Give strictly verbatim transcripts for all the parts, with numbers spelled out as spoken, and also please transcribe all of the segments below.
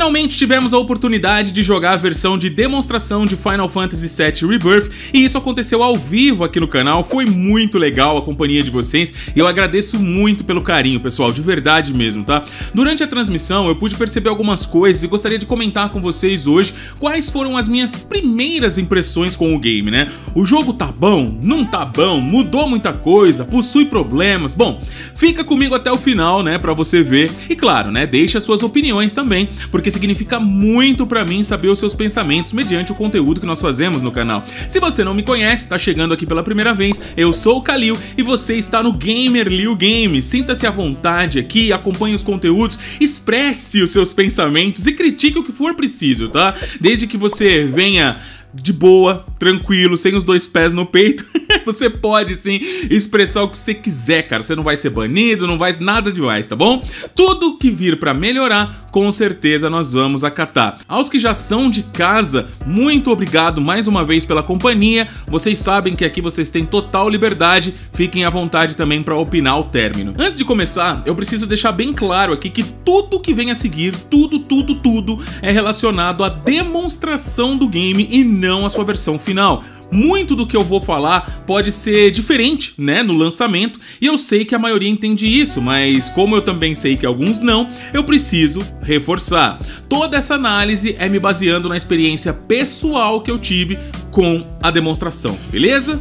Finalmente tivemos a oportunidade de jogar a versão de demonstração de Final Fantasy sete Rebirth, e isso aconteceu ao vivo aqui no canal. Foi muito legal a companhia de vocês e eu agradeço muito pelo carinho, pessoal, de verdade mesmo, tá? Durante a transmissão eu pude perceber algumas coisas e gostaria de comentar com vocês hoje quais foram as minhas primeiras impressões com o game, né? O jogo tá bom? Não tá bom? Mudou muita coisa? Possui problemas? Bom, fica comigo até o final, né, pra você ver. E claro, né, deixa suas opiniões também, porque significa muito pra mim saber os seus pensamentos mediante o conteúdo que nós fazemos no canal. Se você não me conhece, tá chegando aqui pela primeira vez, eu sou o Kalil e você está no Gamer Liu Game. Sinta-se à vontade aqui, acompanhe os conteúdos, expresse os seus pensamentos e critique o que for preciso, tá? Desde que você venha de boa, tranquilo, sem os dois pés no peito, você pode sim expressar o que você quiser, cara. Você não vai ser banido, não vai nada demais, tá bom? Tudo que vir pra melhorar, com certeza nós vamos acatar. Aos que já são de casa, muito obrigado mais uma vez pela companhia. Vocês sabem que aqui vocês têm total liberdade, fiquem à vontade também pra opinar ao término. Antes de começar, eu preciso deixar bem claro aqui que tudo que vem a seguir, tudo, tudo, tudo, é relacionado à demonstração do game e não a sua versão final. Muito do que eu vou falar pode ser diferente, né, no lançamento, e eu sei que a maioria entende isso, mas como eu também sei que alguns não, eu preciso reforçar. Toda essa análise é me baseando na experiência pessoal que eu tive com a demonstração, beleza?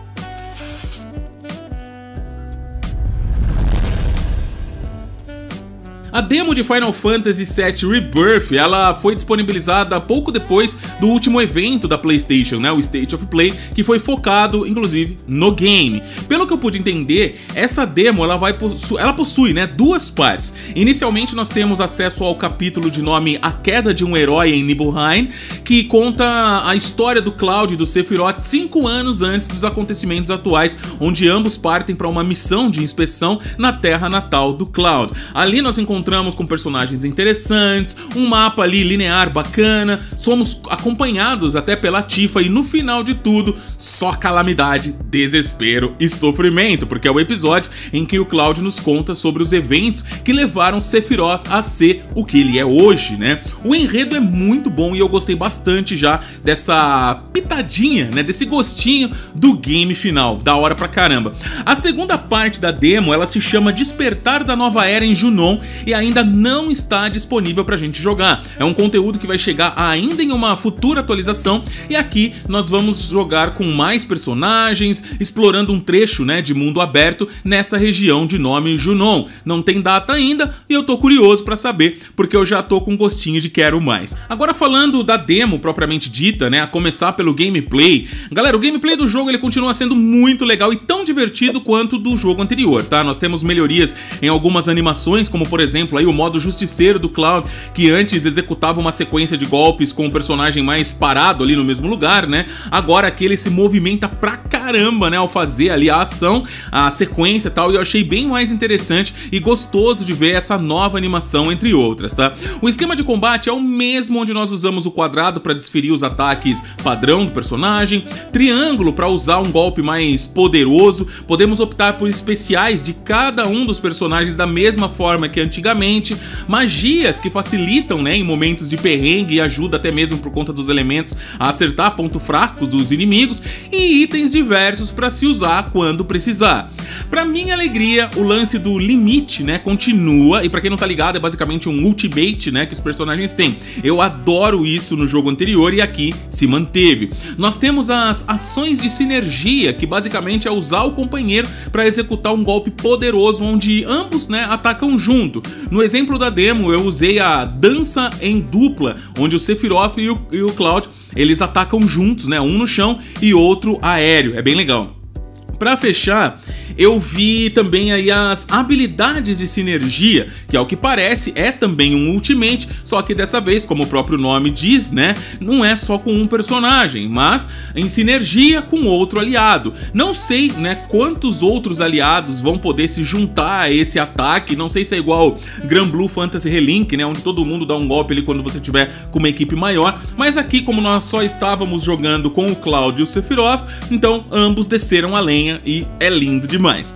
A demo de Final Fantasy sete Rebirth, ela foi disponibilizada pouco depois do último evento da PlayStation, né, o State of Play, que foi focado, inclusive, no game. Pelo que eu pude entender, essa demo ela, vai possu ela possui, né, duas partes. Inicialmente nós temos acesso ao capítulo de nome A Queda de um Herói em Nibelheim, que conta a história do Cloud e do Sephiroth cinco anos antes dos acontecimentos atuais, onde ambos partem para uma missão de inspeção na terra natal do Cloud. Ali nós encontramos Encontramos com personagens interessantes, um mapa ali linear bacana, somos acompanhados até pela Tifa e no final de tudo, só calamidade, desespero e sofrimento, porque é o episódio em que o Cloud nos conta sobre os eventos que levaram Sephiroth a ser o que ele é hoje, né? O enredo é muito bom e eu gostei bastante já dessa pitadinha, né, desse gostinho do game final, da hora pra caramba. A segunda parte da demo, ela se chama Despertar da Nova Era em Junon e ainda não está disponível pra gente jogar. É um conteúdo que vai chegar ainda em uma futura atualização e aqui nós vamos jogar com mais personagens, explorando um trecho, né, de mundo aberto nessa região de nome Junon. Não tem data ainda e eu tô curioso pra saber, porque eu já tô com gostinho de quero mais. Agora falando da demo propriamente dita, né, a começar pelo gameplay. Galera, o gameplay do jogo ele continua sendo muito legal e tão divertido quanto do jogo anterior, tá? Nós temos melhorias em algumas animações, como por exemplo aí o modo justiceiro do Cloud, que antes executava uma sequência de golpes com o personagem mais parado ali no mesmo lugar, né? Agora aqui ele se movimenta pra caramba, né, ao fazer ali a ação, a sequência e tal, e eu achei bem mais interessante e gostoso de ver essa nova animação, entre outras, tá? O esquema de combate é o mesmo, onde nós usamos o quadrado para desferir os ataques padrão do personagem, triângulo para usar um golpe mais poderoso, podemos optar por especiais de cada um dos personagens da mesma forma que antigamente, magias que facilitam, né, em momentos de perrengue e ajuda até mesmo por conta dos elementos a acertar pontos fracos dos inimigos e itens diversos para se usar quando precisar. Pra minha alegria, o lance do limite, né, continua, e pra quem não tá ligado, é basicamente um ultimate, né, que os personagens têm. Eu adoro isso no jogo anterior e aqui se manteve. Nós temos as ações de sinergia, que basicamente é usar o companheiro para executar um golpe poderoso onde ambos, né, atacam junto. No exemplo da demo, eu usei a dança em dupla, onde o Sephiroth e o, e o Cloud, eles atacam juntos, né, um no chão e outro aéreo. É bem legal. Pra fechar, eu vi também aí as habilidades de sinergia, que ao que parece é também um ultimate, só que dessa vez, como o próprio nome diz, né, não é só com um personagem, mas em sinergia com outro aliado. Não sei, né, quantos outros aliados vão poder se juntar a esse ataque, não sei se é igual Granblue Fantasy Relink, né, onde todo mundo dá um golpe ali quando você tiver com uma equipe maior, mas aqui, como nós só estávamos jogando com o Cloud e o Sephiroth, então ambos desceram a lenha e é lindo demais.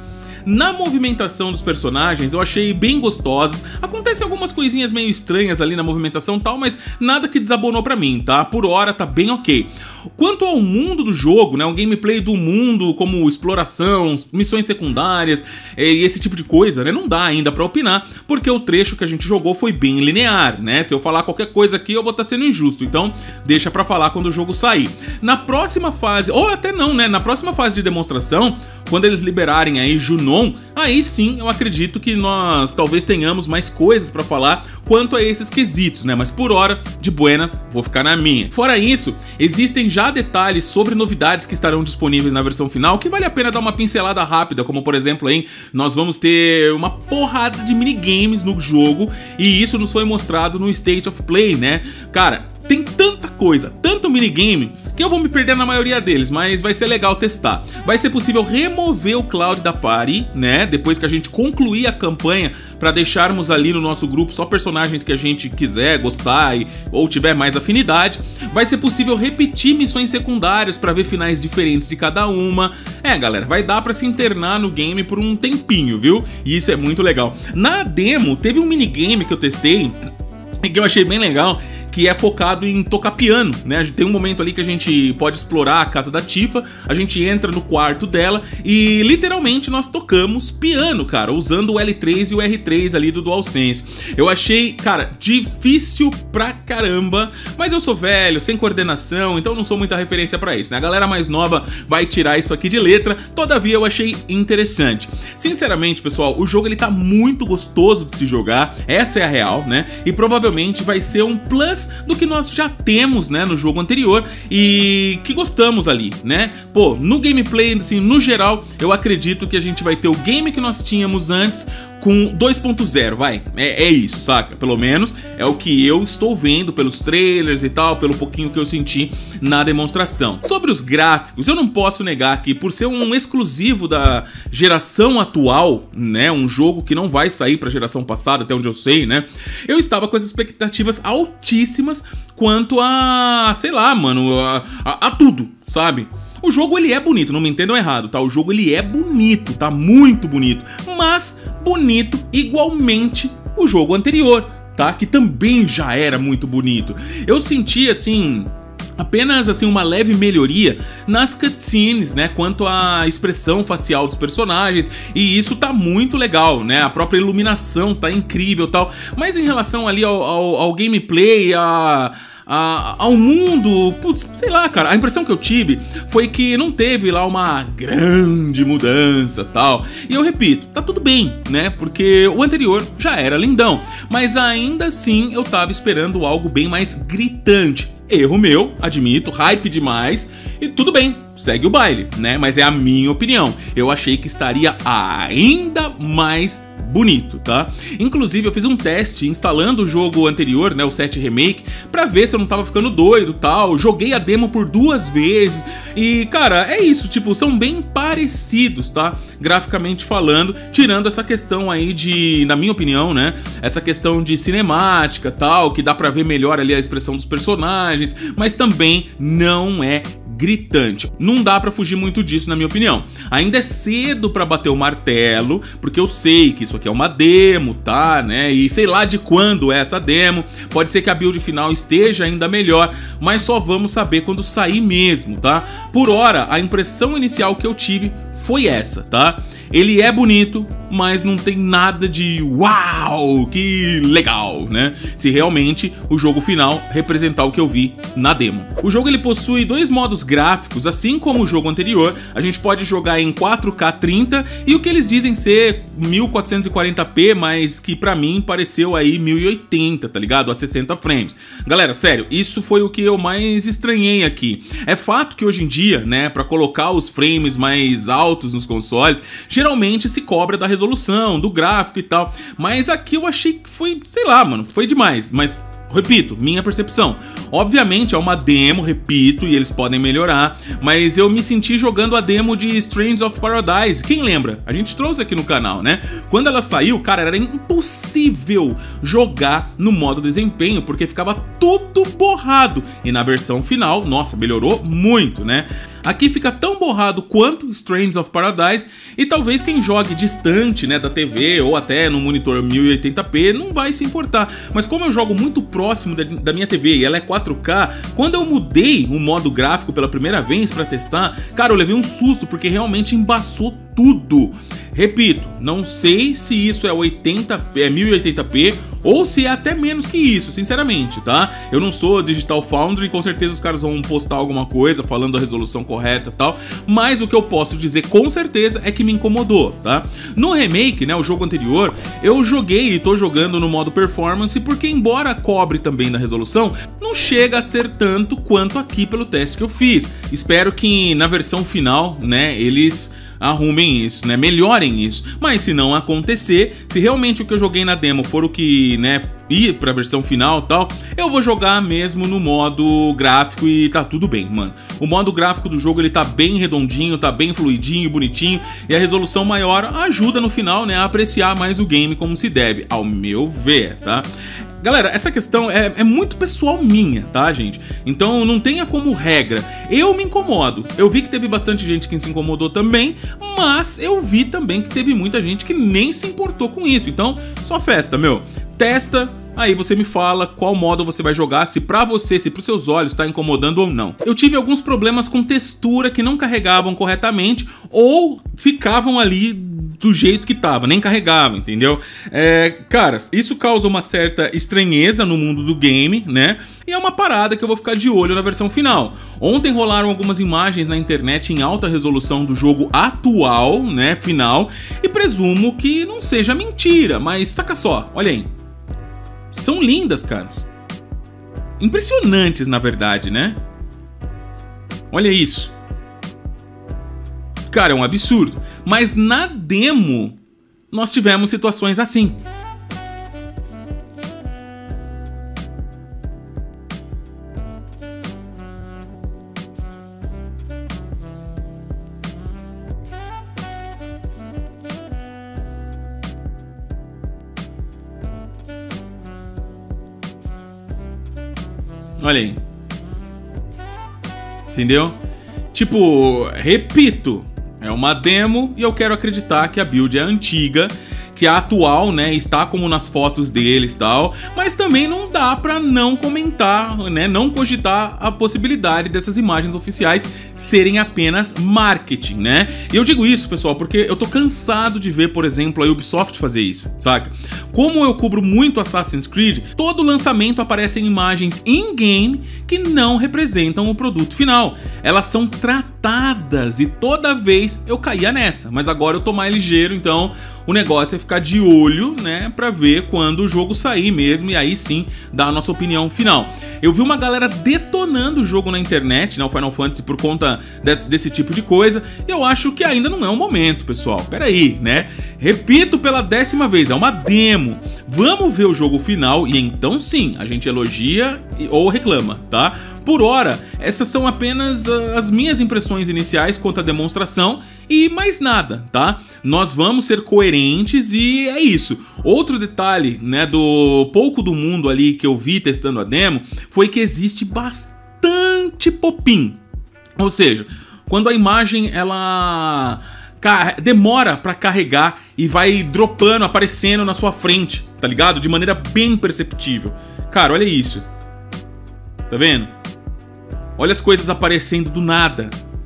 Na movimentação dos personagens eu achei bem gostosas. Acontecem algumas coisinhas meio estranhas ali na movimentação e tal, mas nada que desabonou pra mim, tá? Por hora tá bem ok. Quanto ao mundo do jogo, né, o gameplay do mundo, como exploração, missões secundárias e esse tipo de coisa, né, não dá ainda pra opinar, porque o trecho que a gente jogou foi bem linear, né? Se eu falar qualquer coisa aqui eu vou estar sendo injusto, então deixa pra falar quando o jogo sair. Na próxima fase, ou até não, né, na próxima fase de demonstração, quando eles liberarem aí Junon, aí sim eu acredito que nós talvez tenhamos mais coisas pra falar quanto a esses quesitos, né? Mas por hora, de buenas, vou ficar na minha. Fora isso, existem já detalhes sobre novidades que estarão disponíveis na versão final que vale a pena dar uma pincelada rápida, como por exemplo, hein, nós vamos ter uma porrada de minigames no jogo e isso nos foi mostrado no State of Play, né? Cara, tem tanta coisa, tanto minigame, que eu vou me perder na maioria deles, mas vai ser legal testar. Vai ser possível remover o Cloud da party, né, depois que a gente concluir a campanha, pra deixarmos ali no nosso grupo só personagens que a gente quiser, gostar e, ou tiver mais afinidade. Vai ser possível repetir missões secundárias pra ver finais diferentes de cada uma. É, galera, vai dar pra se internar no game por um tempinho, viu? E isso é muito legal. Na demo, teve um minigame que eu testei e que eu achei bem legal, que é focado em tocar piano, né? Tem um momento ali que a gente pode explorar a casa da Tifa, a gente entra no quarto dela e literalmente nós tocamos piano, cara, usando o L três e o R três ali do DualSense. Eu achei, cara, difícil pra caramba, mas eu sou velho, sem coordenação, então não sou muita referência pra isso, né? A galera mais nova vai tirar isso aqui de letra, todavia eu achei interessante. Sinceramente, pessoal, o jogo ele tá muito gostoso de se jogar, essa é a real, né? E provavelmente vai ser um plus do que nós já temos, né, no jogo anterior e que gostamos ali, né? Pô, no gameplay, assim, no geral, eu acredito que a gente vai ter o game que nós tínhamos antes com dois ponto zero, vai, é, é isso, saca? Pelo menos é o que eu estou vendo pelos trailers e tal, pelo pouquinho que eu senti na demonstração. Sobre os gráficos, eu não posso negar que por ser um exclusivo da geração atual, né, um jogo que não vai sair pra geração passada, até onde eu sei, né, eu estava com as expectativas altíssimas quanto a, sei lá, mano, a, a, a tudo, sabe? O jogo ele é bonito, não me entendam errado, tá? O jogo ele é bonito, tá? Muito bonito, mas bonito igualmente o jogo anterior, tá? Que também já era muito bonito. Eu senti, assim, apenas assim uma leve melhoria nas cutscenes, né, quanto à expressão facial dos personagens, e isso tá muito legal, né, a própria iluminação tá incrível e tal, mas em relação ali ao, ao, ao gameplay, a... A, ao mundo, putz, sei lá, cara, a impressão que eu tive foi que não teve lá uma grande mudança tal, e eu repito, tá tudo bem, né, porque o anterior já era lindão, mas ainda assim eu tava esperando algo bem mais gritante. Erro meu, admito, hype demais, e tudo bem, segue o baile, né, mas é a minha opinião, eu achei que estaria ainda mais bonito, tá? Inclusive eu fiz um teste instalando o jogo anterior, né, o sete Remake, pra ver se eu não tava ficando doido, tal. Joguei a demo por duas vezes e, cara, é isso, tipo, são bem parecidos, tá? Graficamente falando, tirando essa questão aí de, na minha opinião, né, essa questão de cinemática, tal, que dá pra ver melhor ali a expressão dos personagens, mas também não é gritante. Não dá pra fugir muito disso, na minha opinião. Ainda é cedo pra bater o martelo, porque eu sei que isso aqui é uma demo, tá, né? E sei lá de quando é essa demo. Pode ser que a build final esteja ainda melhor, mas só vamos saber quando sair mesmo, tá? Por hora, a impressão inicial que eu tive foi essa, tá? Ele é bonito, mas não tem nada de uau, que legal, né? Se realmente o jogo final representar o que eu vi na demo. O jogo ele possui dois modos gráficos, assim como o jogo anterior. A gente pode jogar em quatro K trinta e o que eles dizem ser mil quatrocentos e quarenta p, mas que pra mim pareceu aí mil e oitenta, tá ligado? A sessenta frames. Galera, sério, isso foi o que eu mais estranhei aqui. É fato que hoje em dia, né, pra colocar os frames mais altos nos consoles, geralmente se cobra da resolução, do gráfico e tal, mas aqui eu achei que foi, sei lá, mano, foi demais, mas repito, minha percepção. Obviamente é uma demo, repito, e eles podem melhorar, mas eu me senti jogando a demo de Strange of Paradise. Quem lembra? A gente trouxe aqui no canal, né? Quando ela saiu, cara, era impossível jogar no modo desempenho, porque ficava tudo borrado. E na versão final, nossa, melhorou muito, né? Aqui fica tão borrado quanto Strands of Paradise, e talvez quem jogue distante, né, da T V ou até no monitor mil e oitenta p não vai se importar. Mas como eu jogo muito próximo da, da minha T V e ela é quatro K, quando eu mudei o modo gráfico pela primeira vez pra testar, cara, eu levei um susto porque realmente embaçou tudo. Repito, não sei se isso é oitenta p, é mil e oitenta p ou se é até menos que isso, sinceramente, tá? Eu não sou Digital Foundry, com certeza os caras vão postar alguma coisa falando a resolução correta e tal, mas o que eu posso dizer com certeza é que me incomodou, tá? No remake, né, o jogo anterior, eu joguei e tô jogando no modo performance porque, embora cobre também da resolução, não chega a ser tanto quanto aqui pelo teste que eu fiz. Espero que na versão final, né, eles arrumem isso, né, melhorem isso. Mas se não acontecer, se realmente o que eu joguei na demo for o que, né, ir pra versão final e tal, eu vou jogar mesmo no modo gráfico e tá tudo bem, mano. O modo gráfico do jogo, ele tá bem redondinho, tá bem fluidinho, bonitinho, e a resolução maior ajuda no final, né, a apreciar mais o game como se deve, ao meu ver, tá? Galera, essa questão é, é muito pessoal minha, tá, gente? Então não tenha como regra. Eu me incomodo. Eu vi que teve bastante gente que se incomodou também, mas eu vi também que teve muita gente que nem se importou com isso. Então, só festa, meu. Testa, aí você me fala qual modo você vai jogar, se pra você, se pros seus olhos tá incomodando ou não. Eu tive alguns problemas com textura que não carregavam corretamente ou ficavam ali do jeito que tava, nem carregava, entendeu? É, caras, isso causa uma certa estranheza no mundo do game, né? E é uma parada que eu vou ficar de olho na versão final. Ontem rolaram algumas imagens na internet em alta resolução do jogo atual, né, final, e presumo que não seja mentira, mas saca só, olha aí. São lindas, caras. Impressionantes, na verdade, né? Olha isso. Cara, é um absurdo. Mas na demo, nós tivemos situações assim. Olha aí. Entendeu? Tipo, repito, é uma demo e eu quero acreditar que a build é antiga, que a atual, né, está como nas fotos deles e tal, mas também não dá pra não comentar, né, não cogitar a possibilidade dessas imagens oficiais serem apenas marketing, né? E eu digo isso, pessoal, porque eu tô cansado de ver, por exemplo, a Ubisoft fazer isso, saca? Como eu cubro muito Assassin's Creed, todo lançamento aparecem imagens in-game que não representam o produto final. Elas são tratadas e toda vez eu caía nessa, mas agora eu tô mais ligeiro, então o negócio é ficar de olho, né, pra ver quando o jogo sair mesmo e aí sim dar a nossa opinião final. Eu vi uma galera detonando o jogo na internet, né, o Final Fantasy, por conta desse, desse tipo de coisa, e eu acho que ainda não é o momento, pessoal. Pera aí, né? Repito pela décima vez, é uma demo. Vamos ver o jogo final e então sim, a gente elogia ou reclama, tá? Por hora, essas são apenas uh, as minhas impressões iniciais quanto à demonstração e mais nada, tá? Nós vamos ser coerentes e é isso. Outro detalhe, né, do pouco do mundo ali que eu vi testando a demo, foi que existe bastante pop-in. Ou seja, quando a imagem ela demora pra carregar e vai dropando, aparecendo na sua frente, tá ligado? De maneira bem perceptível. Cara, olha isso. Tá vendo? Olha as coisas aparecendo do nada.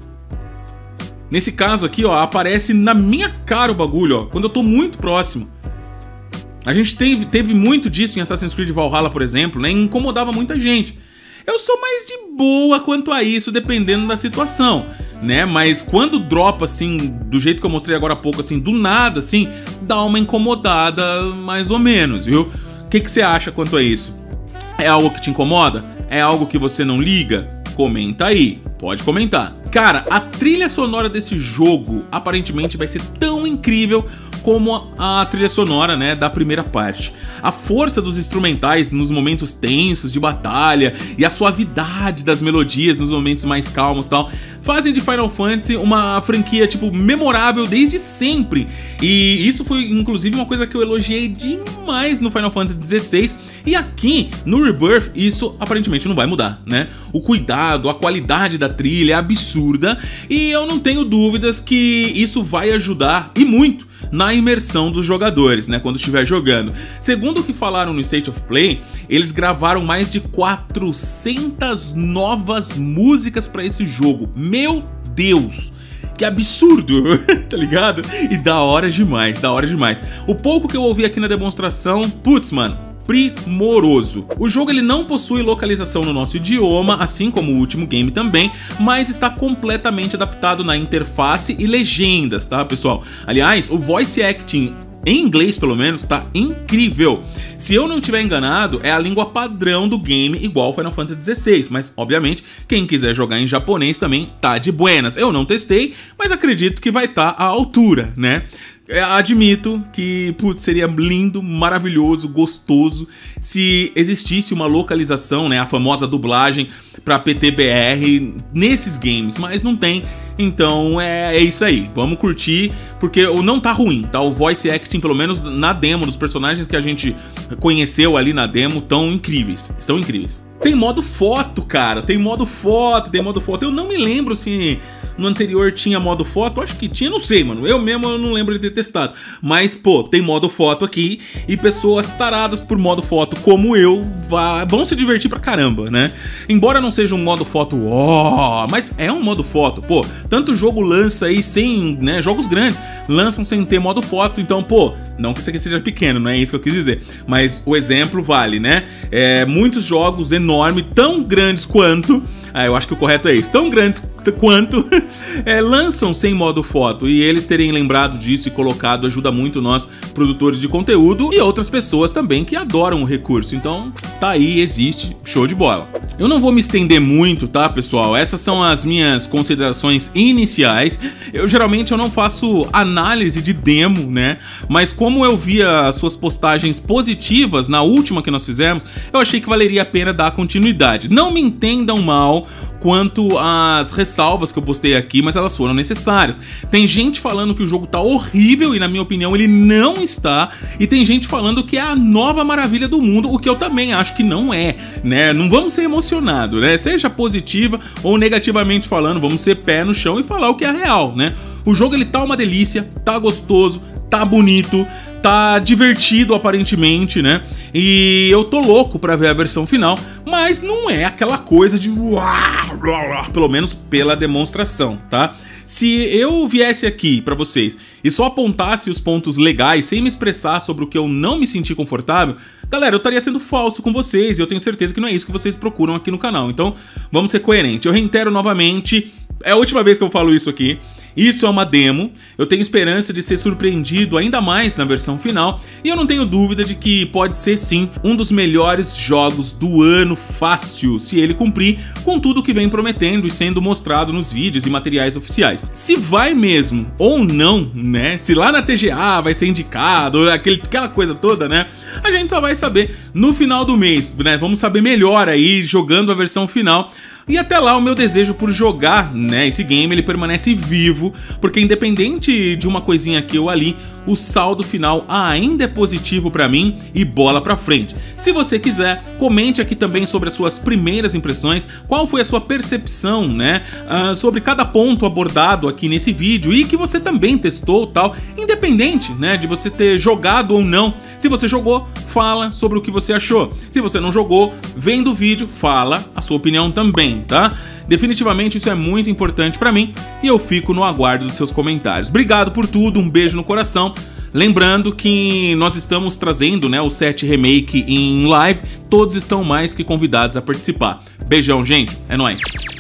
Nesse caso aqui, ó, aparece na minha cara o bagulho, ó, quando eu tô muito próximo. A gente teve, teve muito disso em Assassin's Creed Valhalla, por exemplo, né? Incomodava muita gente. Eu sou mais de boa quanto a isso, dependendo da situação, né? Mas quando dropa, assim, do jeito que eu mostrei agora há pouco, assim, do nada, assim, dá uma incomodada mais ou menos, viu? O que que você acha quanto a isso? É algo que te incomoda? É algo que você não liga? Comenta aí, pode comentar. Cara, a trilha sonora desse jogo aparentemente vai ser tão incrível como a trilha sonora, né, da primeira parte. A força dos instrumentais nos momentos tensos de batalha e a suavidade das melodias nos momentos mais calmos e tal, fazem de Final Fantasy uma franquia, tipo, memorável desde sempre. E isso foi, inclusive, uma coisa que eu elogiei demais no Final Fantasy dezesseis. E aqui, no Rebirth, isso aparentemente não vai mudar, né? O cuidado, a qualidade da trilha é absurda. E eu não tenho dúvidas que isso vai ajudar, e muito, na imersão dos jogadores, né, quando estiver jogando. Segundo o que falaram no State of Play, eles gravaram mais de quatrocentas novas músicas para esse jogo. Meu Deus! Que absurdo, tá ligado? E da hora demais, da hora demais. O pouco que eu ouvi aqui na demonstração, putz, mano, primoroso. O jogo ele não possui localização no nosso idioma, assim como o último game também, mas está completamente adaptado na interface e legendas, tá, pessoal? Aliás, o voice acting em inglês, pelo menos, tá incrível. Se eu não estiver enganado, é a língua padrão do game, igual Final Fantasy dezesseis, mas, obviamente, quem quiser jogar em japonês também tá de buenas. Eu não testei, mas acredito que vai estar à altura, né? Admito que, putz, seria lindo, maravilhoso, gostoso se existisse uma localização, né, a famosa dublagem para P T B R nesses games, mas não tem. Então é, é isso aí, vamos curtir, porque não tá ruim, tá? O voice acting, pelo menos na demo, dos personagens que a gente conheceu ali na demo, tão incríveis, estão incríveis. Tem modo foto, cara, tem modo foto, tem modo foto. Eu não me lembro se no anterior tinha modo foto, acho que tinha, não sei, mano. Eu mesmo eu não lembro de ter testado. Mas, pô, tem modo foto aqui e pessoas taradas por modo foto como eu vão se divertir pra caramba, né? Embora não seja um modo foto, ó, oh, mas é um modo foto, pô. Tanto jogo lança aí sem, né, jogos grandes lançam sem ter modo foto, então, pô, não que isso aqui seja pequeno, não é isso que eu quis dizer, mas o exemplo vale, né? É, muitos jogos enormes, tão grandes quanto, ah, eu acho que o correto é isso, tão grandes quanto, é, lançam sem modo foto, e eles terem lembrado disso e colocado ajuda muito nós, produtores de conteúdo, e outras pessoas também que adoram o recurso. Então, tá aí, existe, show de bola. Eu não vou me estender muito, tá, pessoal? Essas são as minhas considerações iniciais. Eu geralmente eu não faço análise de demo, né? Mas como eu via as suas postagens positivas na última que nós fizemos, eu achei que valeria a pena dar continuidade. Não me entendam mal quanto às ressalvas que eu postei aqui, mas elas foram necessárias. Tem gente falando que o jogo tá horrível e, na minha opinião, ele não está. E tem gente falando que é a nova maravilha do mundo, o que eu também acho que não é, né? Não vamos ser emocionados, né? Seja positiva ou negativamente falando, vamos ser pé no chão e falar o que é real, né? O jogo ele tá uma delícia, tá gostoso, tá bonito, tá divertido aparentemente, né? E eu tô louco pra ver a versão final, mas não é aquela coisa de uau, pelo menos pela demonstração, tá? Se eu viesse aqui pra vocês e só apontasse os pontos legais sem me expressar sobre o que eu não me senti confortável, galera, eu estaria sendo falso com vocês e eu tenho certeza que não é isso que vocês procuram aqui no canal. Então, vamos ser coerentes. Eu reitero novamente, é a última vez que eu falo isso aqui. Isso é uma demo, eu tenho esperança de ser surpreendido ainda mais na versão final, e eu não tenho dúvida de que pode ser sim um dos melhores jogos do ano fácil, se ele cumprir com tudo que vem prometendo e sendo mostrado nos vídeos e materiais oficiais. Se vai mesmo ou não, né, se lá na T G A vai ser indicado, aquele, aquela coisa toda, né, a gente só vai saber no final do mês, né, vamos saber melhor aí jogando a versão final. E até lá o meu desejo por jogar, né, esse game ele permanece vivo, porque independente de uma coisinha aqui ou ali, o saldo final ainda é positivo pra mim e bola pra frente. Se você quiser, comente aqui também sobre as suas primeiras impressões, qual foi a sua percepção, né, uh, sobre cada ponto abordado aqui nesse vídeo e que você também testou tal, independente, né, de você ter jogado ou não. Se você jogou, fala sobre o que você achou. Se você não jogou, vendo o vídeo, fala a sua opinião também, tá? Definitivamente isso é muito importante pra mim e eu fico no aguardo dos seus comentários. Obrigado por tudo, um beijo no coração. Lembrando que nós estamos trazendo, né, o sete Remake em live, todos estão mais que convidados a participar. Beijão, gente, é nóis!